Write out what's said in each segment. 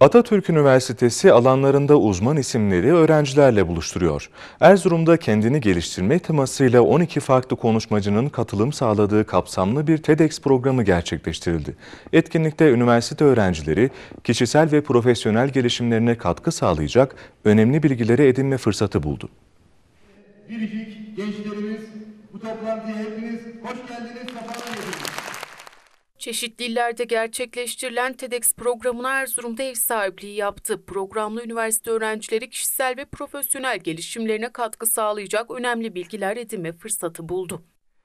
Atatürk Üniversitesi alanlarında uzman isimleri öğrencilerle buluşturuyor. Erzurum'da kendini geliştirme temasıyla 12 farklı konuşmacının katılım sağladığı kapsamlı bir TEDx programı gerçekleştirildi. Etkinlikte üniversite öğrencileri kişisel ve profesyonel gelişimlerine katkı sağlayacak önemli bilgileri edinme fırsatı buldu. Biricik gençlerimiz, bu toplantıya hepiniz hoş geldiniz, sefalar getirdiniz. Çeşitli illerde gerçekleştirilen TEDx programına Erzurum'da ev sahipliği yaptı. Programlı üniversite öğrencileri kişisel ve profesyonel gelişimlerine katkı sağlayacak önemli bilgiler edinme fırsatı buldu.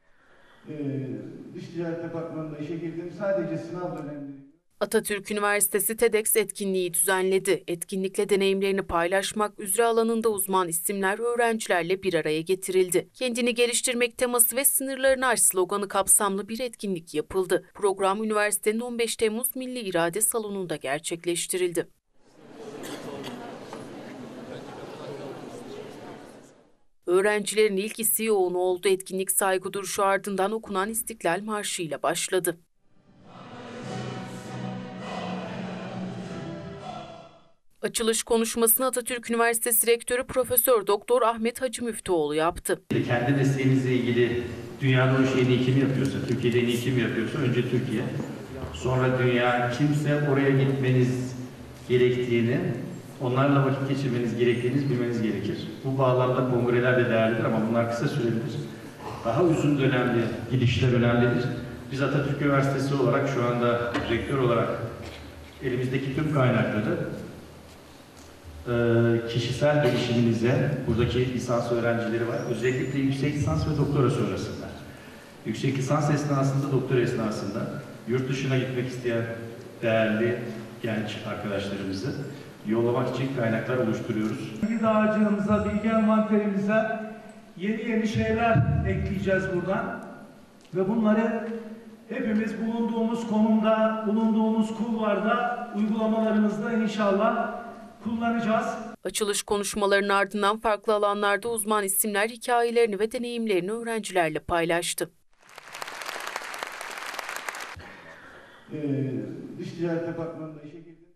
Dış Ticaret Departmanı'nda işe girdim. Sadece sınav dönemleri. Atatürk Üniversitesi TEDx etkinliği düzenledi. Etkinlikle deneyimlerini paylaşmak üzere alanında uzman isimler öğrencilerle bir araya getirildi. Kendini geliştirmek teması ve sınırlarını aş sloganı kapsamlı bir etkinlik yapıldı. Program üniversitenin 15 Temmuz Milli İrade Salonu'nda gerçekleştirildi. Öğrencilerin ilgisi yoğun oldu. Etkinlik saygı duruşu ardından okunan İstiklal Marşı ile başladı. Açılış konuşmasını Atatürk Üniversitesi Rektörü Profesör Doktor Ahmet Hacı Müftüoğlu yaptı. Kendi mesleğinizle ilgili dünyada o şeyi en iyi kim yapıyorsa, Türkiye'de en iyi kim yapıyorsa önce Türkiye, sonra dünya, kimse oraya gitmeniz gerektiğini, onlarla vakit geçirmeniz gerektiğini bilmeniz gerekir. Bu bağlamda kongreler de değerlidir ama bunlar kısa sürebilir. Daha uzun dönemli gidişler önemlidir. Biz Atatürk Üniversitesi olarak şu anda rektör olarak elimizdeki tüm kaynakları kişisel gelişiminize, buradaki lisans öğrencileri var. Özellikle yüksek lisans ve doktora sonrasında. Yüksek lisans esnasında, doktora esnasında yurt dışına gitmek isteyen değerli genç arkadaşlarımızı yollamak için kaynaklar oluşturuyoruz. Bilgi dağarcığımıza, bilgi envanterimize yeni şeyler ekleyeceğiz buradan. Ve bunları hepimiz bulunduğumuz konumda, bulunduğumuz kulvarda, uygulamalarımızda inşallah kullanacağız. Açılış konuşmalarının ardından farklı alanlarda uzman isimler hikayelerini ve deneyimlerini öğrencilerle paylaştı. Dış Ticaret Departmanı'nda işe girdim.